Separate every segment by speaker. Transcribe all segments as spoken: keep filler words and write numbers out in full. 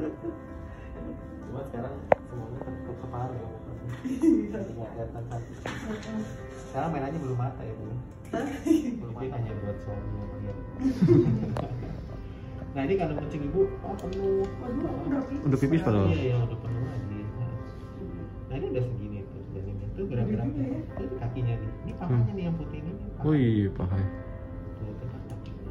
Speaker 1: Cuma sekarang semuanya tertutup kepala ya, nggak kelihatan cantik. Sekarang mainannya belum mata ya bu. Belum mata hanya buat suami lihat. Nah ini kandung kencing ibu, oh penuh.
Speaker 2: Udah pipis padahal.
Speaker 1: Iya iya udah penuh lagi. Nah ini udah segini tuh, jadi itu gerak-gerak itu kakinya nih. Ini pahanya nih yang putih ini.
Speaker 2: Wih paha.
Speaker 1: Tuh tetap kakinya.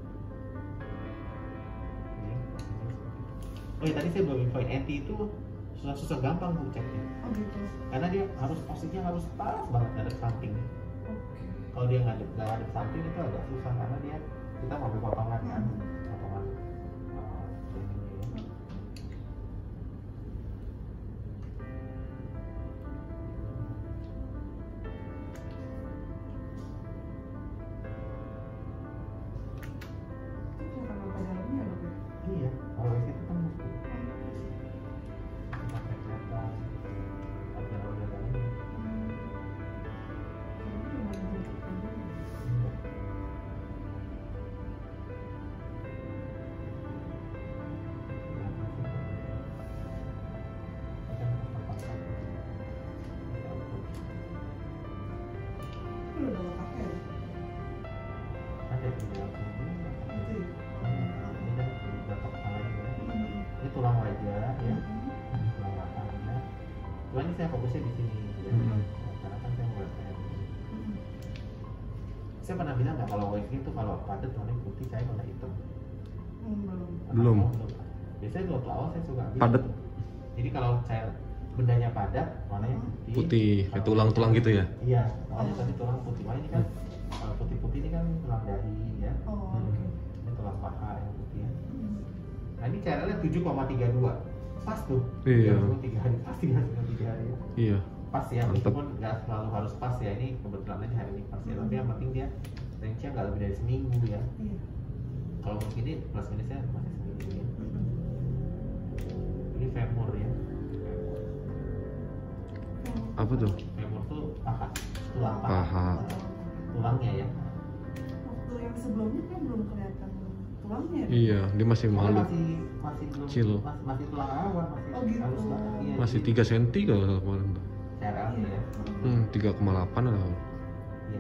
Speaker 1: Oh ya tadi saya belum infoin anti itu susah-susah gampang bu ceknya.
Speaker 3: Oh gitu.
Speaker 1: Karena dia harus posisinya harus pas banget ngadep samping. Kalau dia ngadep nggak ngadep samping itu agak susah karena dia kita mau ambil potongan kan, potongan uh, ini ya. Iya, kalau itu kan mesti pakai kelihatan organ-organ lainnya. Ada di dalam sini. Ini tulang wajah ya, tulang belakangnya. Cuma ini saya fokusnya di sini, ya.
Speaker 2: Hmm.
Speaker 1: Karena kan saya mau lihat. Saya pernah bilang nggak kalau wave itu kalau padat warna putih, saya warna hitam.
Speaker 2: Belum.
Speaker 1: Biasanya waktu awal saya suka bilang,
Speaker 2: Padat.
Speaker 1: Jadi kalau saya bendanya padat, warnanya putih.
Speaker 2: Putih, kayak tulang-tulang gitu ya?
Speaker 1: Iya, makanya tadi tulang putih. Makanya ini kan kalau putih-putih ini kan tulang dahi ya.
Speaker 3: Oh,
Speaker 1: Hmm.
Speaker 3: oke.
Speaker 1: Ini tulang paha yang putih ya. Nah ini cairannya tujuh koma tiga dua, pas tuh.
Speaker 2: Iya.
Speaker 1: tiga hari, pas tiga hari ya.
Speaker 2: Iya.
Speaker 1: Pas ya,
Speaker 2: Mantap.
Speaker 1: meskipun nggak selalu harus pas ya. Ini kebetulan aja hari ini pas ya. Tapi yang penting dia range-nya nggak lebih dari seminggu ya.
Speaker 3: Iya.
Speaker 1: Kalau begini plus minusnya masih seminggu ya. Ini femur ya.
Speaker 2: Apa tuh?
Speaker 1: Femur tuh paha, tulang paha.
Speaker 2: Paha.
Speaker 1: Tulangnya ya.
Speaker 3: Waktu yang sebelumnya kan belum kelihatan tulangnya. ya?
Speaker 2: Iya, dia masih
Speaker 1: Soalnya
Speaker 2: malu.
Speaker 1: masih masih belum
Speaker 2: Kecil.
Speaker 1: mas- masih tulang rawan masih
Speaker 3: Oh, gitu.
Speaker 1: halus banget iya.
Speaker 2: Masih tiga senti kalau nggak salah kemarin tuh.
Speaker 1: C R L-nya ya.
Speaker 2: Hmm, tiga koma delapan lah.
Speaker 1: Iya.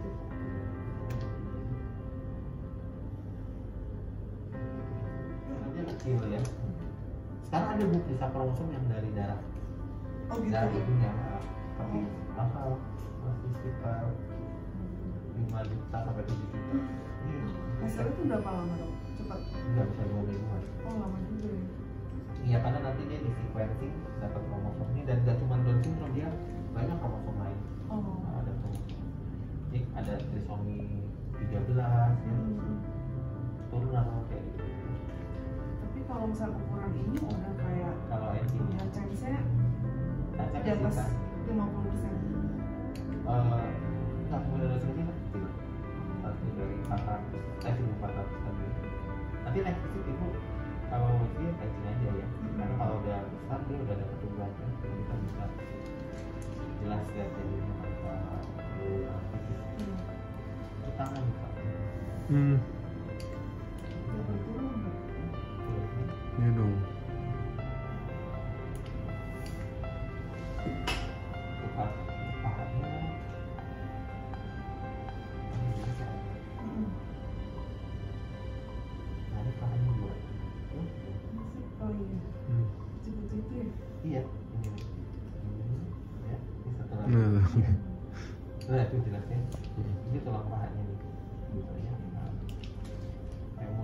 Speaker 1: Dia kecil ya. Sekarang ada bu sisa kromosom yang dari darah
Speaker 3: Oh gitu.
Speaker 1: dari ibunya, tapi mahal, masih sekitar lima juta sampai tujuh juta. Iya.
Speaker 3: Hasilnya itu berapa lama dong? Cepat.
Speaker 1: Nggak bisa dua mingguan.
Speaker 3: Oh lama juga ya.
Speaker 1: Iya karena nanti dia di sequencing dapat kromosomnya dan nggak cuma Down syndrome dia banyak kromosom lain.
Speaker 3: Oh.
Speaker 1: Nah, ada kromosom. Jadi ada trisomi tiga belas ya.
Speaker 3: Hmm.
Speaker 1: Turunan kayak gitu.
Speaker 3: Tapi kalau misalnya ukuran ini udah kayak
Speaker 1: Kalau engine
Speaker 3: ya chance-nya
Speaker 1: caca
Speaker 3: di atas
Speaker 1: kan
Speaker 3: lima puluh persen.
Speaker 1: eh nggak mulai dari sini kan kecil. Pasti dari empat ratus, eh seribu empat ratus tadi. Nanti next visit ibu kalau dia engine aja ya. Karena kalau udah besar dia udah ada pertumbuhan kan, jadi kita bisa jelas lihat jadinya apa perlu apa gitu. Itu tangan juga.
Speaker 2: Hmm,
Speaker 3: Udah berkurang nggak?
Speaker 2: iya dong.
Speaker 1: Paha- pahanya ini bisa.
Speaker 3: Hmm.
Speaker 1: Nah ini pahanya dua. Tuh,
Speaker 3: Oh iya.
Speaker 2: Hmm.
Speaker 3: Seperti itu ya.
Speaker 1: iya ini nih. Ini ya ini satu lagi.
Speaker 2: Nah,
Speaker 1: Nah itu jelasnya. Ini tulang pahanya nih. Gitu ya. Nah, femur.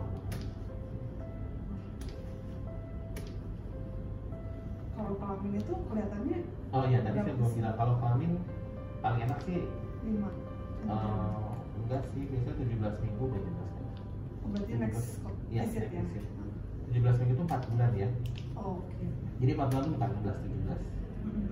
Speaker 3: Kalau kelamin itu kelihatannya
Speaker 1: Oh iya tadi saya belum bilang kalau kelamin paling enak sih
Speaker 3: lima.
Speaker 1: eh, enggak sih biasanya tujuh belas minggu udah jelas kan.
Speaker 3: Oh, berarti next
Speaker 1: Iya,
Speaker 3: visit ya.
Speaker 1: next visit. tujuh belas minggu itu empat bulan ya.
Speaker 3: Oh, oke.
Speaker 1: Jadi empat bulan itu bukan enam belas tujuh belas.
Speaker 3: Hmm.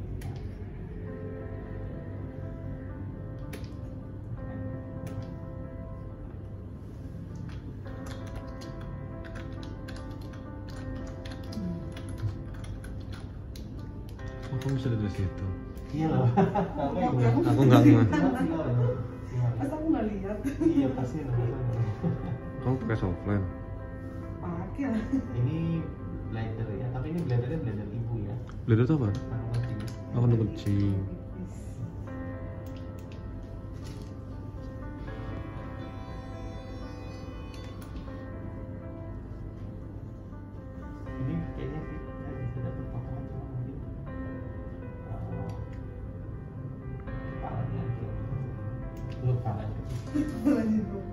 Speaker 2: oh, kamu bisa dari situ.
Speaker 1: Iya loh. Kamu juga.
Speaker 2: Aku nggak nggak.
Speaker 3: Masa aku nggak lihat?
Speaker 1: Iya pasti loh.
Speaker 2: Kamu pakai softline.
Speaker 3: Pakai lah.
Speaker 1: Ini bladder ya, tapi ini bladdernya bladder ibu ya,
Speaker 2: Bladder itu apa?
Speaker 1: kandung kencing.
Speaker 2: Oh, kandung kencing.
Speaker 1: Ini kayaknya sih ya, bisa dapat potongan cuma mungkin uh, kepalanya aja, lu kepalanya kecil.
Speaker 3: Lanjut dong.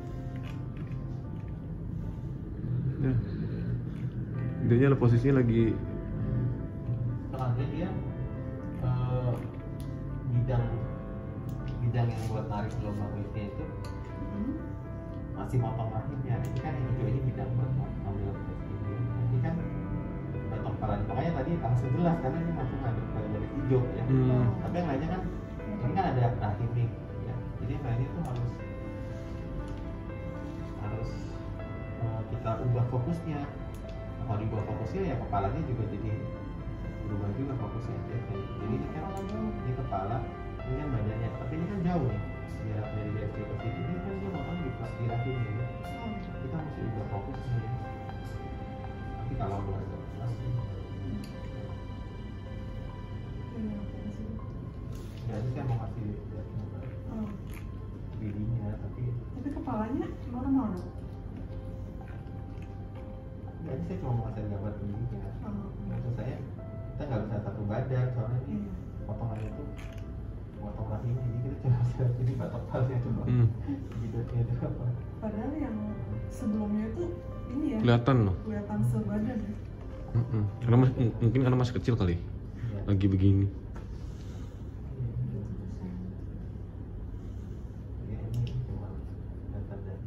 Speaker 2: Ya. Intinya lah posisinya lagi
Speaker 1: Soalnya dia eh, bidang bidang yang buat narik gelombang witnya itu
Speaker 3: Hmm.
Speaker 1: masih motong rahimnya. Ini kan yang hijau ini bidang buat ngambil ini. Ini kan batok kepalanya. Makanya tadi langsung jelas karena ini langsung ada garis hijau ya.
Speaker 2: hmm,
Speaker 1: Tapi yang lainnya kan ini kan ada rahim nih ya. Jadi yang lainnya tuh harus harus eh, kita ubah fokusnya. Kalau diubah fokusnya ya kepalanya juga jadi berubah juga fokusnya ya. Jadi ini kan ini kepala, ini kan badannya, tapi ini kan jauh nih jarak dari garis ke sini. Ini kan dia motong di pas di rahimnya ya.
Speaker 3: Oh.
Speaker 1: Kita mesti ubah fokusnya ya. Tapi kalau udah agak jelas sih,
Speaker 3: Ini apa sih?
Speaker 1: jadi saya mau kasih lihat
Speaker 3: Oh.
Speaker 1: bidinya, tapi
Speaker 3: Tapi kepalanya normal dong.
Speaker 1: jadi saya cuma mau kasih gambar bidinya.
Speaker 3: Oh.
Speaker 1: Maksud saya kita nggak bisa satu badan soalnya ini
Speaker 3: Iya.
Speaker 1: potongan itu potong rahimnya, jadi kita cuma bisa ini batok palnya cuma
Speaker 2: hmm,
Speaker 1: gitu itu apa.
Speaker 3: Padahal yang sebelumnya itu ini ya
Speaker 2: kelihatan loh.
Speaker 3: kelihatan sebadan ya.
Speaker 2: Mm-mm. Karena mas- m- mungkin karena masih kecil kali,
Speaker 1: Iya.
Speaker 2: lagi begini.
Speaker 1: Ya, ini cuma data dari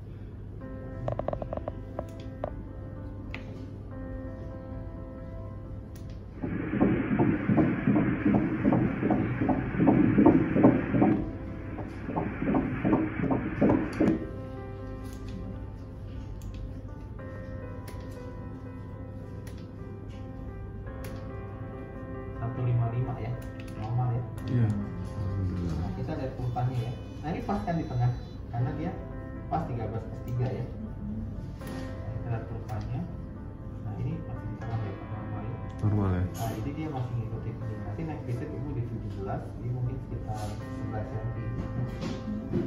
Speaker 1: seratus lima puluh lima ya, normal ya.
Speaker 2: Iya.
Speaker 1: Nah,
Speaker 2: Alhamdulillah.
Speaker 1: kita lihat pulsanya ya. Nah ini pas kan di tengah, karena dia pas tiga belas per tiga ya. Nah, kita lihat pulsanya. Nah ini masih di tengah ya, normal ya.
Speaker 2: Normal ya.
Speaker 1: Nah jadi dia masih ngikutin ini. Nanti next visit ibu di tujuh belas, ini mungkin sekitar sebelas sentimeter.